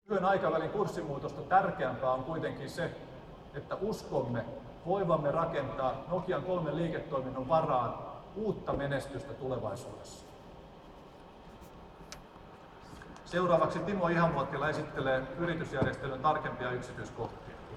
Lyhyen aikavälin kurssimuutosta tärkeämpää on kuitenkin se, että uskomme voivamme rakentaa Nokian 3 liiketoiminnon varaan uutta menestystä tulevaisuudessa. Seuraavaksi Timo Ihamuotila esittelee yritysjärjestelyn tarkempia yksityiskohtia.